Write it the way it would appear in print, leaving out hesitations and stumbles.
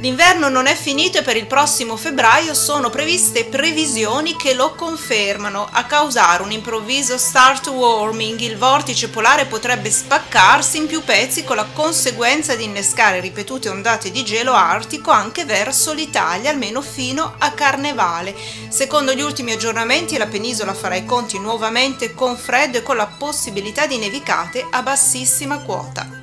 L'inverno non è finito e per il prossimo febbraio sono previste previsioni che lo confermano. A causare un improvviso start warming, il vortice polare potrebbe spaccarsi in più pezzi con la conseguenza di innescare ripetute ondate di gelo artico anche verso l'Italia, almeno fino a Carnevale. Secondo gli ultimi aggiornamenti la penisola farà i conti nuovamente con freddo e con la possibilità di nevicate a bassissima quota.